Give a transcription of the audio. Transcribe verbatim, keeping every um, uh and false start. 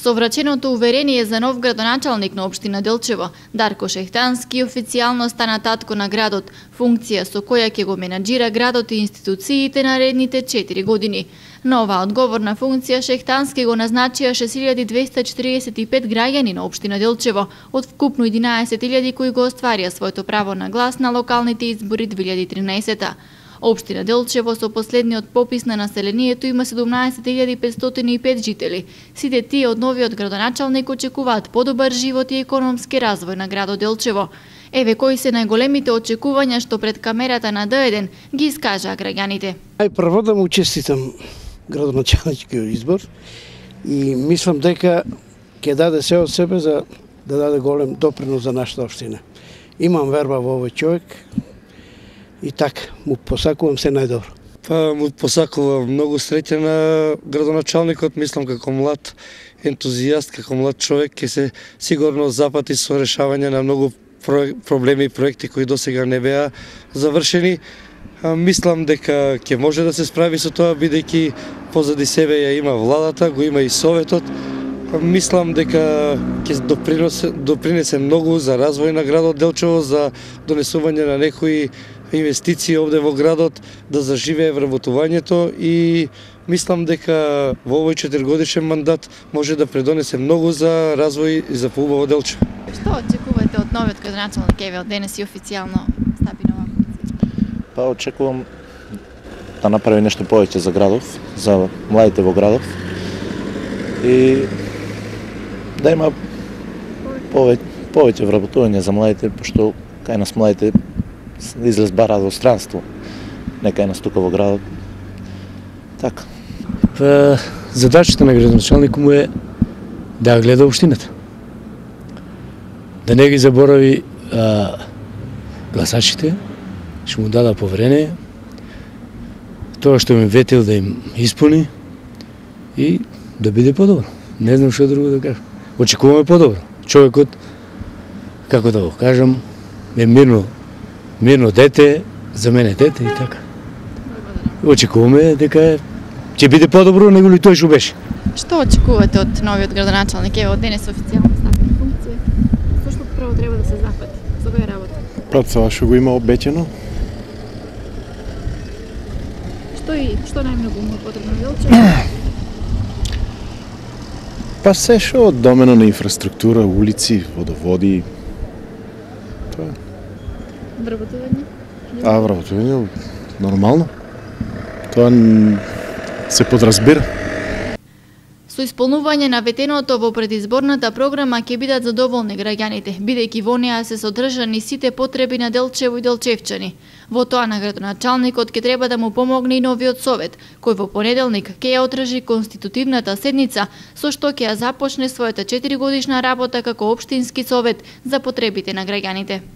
Со враченото уверение за нов градоначалник на општина Делчево, Дарко Шехтански официјално стана татко на градот, функција со која ќе го менаџира градот и институциите наредните четири години. На оваа одговорна функција Шехтански го назначија шест илјади двесте четиридесет и пет граѓани на општина Делчево, од вкупно единаесет илјади кои го остварија своето право на глас на локалните избори две илјади и тринаесета. Општина Делчево со последниот попис на населението има седумнаесет илјади петстотини и пет жители. Сите тие од новиот градоначалник очекуваат подобар живот и економски развој на градот Делчево. Еве кои се најголемите очекувања што пред камерата на Д еден ги искажаа граѓаните. Најпрво да му честитам градоначалничкиот избор и мислам дека ќе даде се од себе за да даде голем допринос за нашата општина. Имам верба во овој човек и така му посакувам се најдобро. Па му посакувам многу среќа на градоначалникот, мислам како млад ентузијаст, како млад човек ќе се сигурно запати со решавање на многу проблеми и проекти кои досега не беа завршени. Мислам дека ќе може да се справи со тоа, бидејќи позади себе ја има владата, го има и советот. Мислам дека ќе допринесе, допринесе многу за развој на градот Делчево, за донесување на некои инвестиции овде во градот, да заживее вработувањето и мислам дека во овој четиригодишен мандат може да предонесе многу за развој и за поубаво Делчево. Што очекувате од новиот градоначалник еве од денес и официјално стапи на оваа функција? Па очекувам да направи нешто повеќе за градот, за младите во градот и да има повеќе, повеќе вработување за младите, пошто кај нас младите излез бара во странство, не кај нас тука во градот. Така. Па, задачата на градоначалникот му е да гледа општината. Да не ги заборави а, гласачите, што му дада поверение, тоа што им ветил да им исполни и да биде подобро. Не знам што друго да кажам. Очекуваме подобро. Човекот, како да го кажам, е мирно, мирно дете, за мене дете и така. Очекуваме дека ќе биде подобро него ли тој што беше. Што очекувате од новиот градоначалник еве од денес официјално стапи на функција? Со што прво треба да се зафати? Со која работа? Пред тоа што го има обеќано. Што и што најмногу му е потребно Делчево? Па се што од домена на инфраструктура, улици, водоводи. Тоа. Вработување? А вработување нормално. Тоа се подразбира. Со исполнување на ветеното во предизборната програма ќе бидат задоволни граѓаните, бидејќи во неа се содржани сите потреби на Делчево и делчевчани. Во тоа на градоначалникот ќе треба да му помогне и новиот совет, кој во понеделник ќе ја одржи конститутивната седница, со што ќе ја започне својата четиригодишна работа како општински совет за потребите на граѓаните.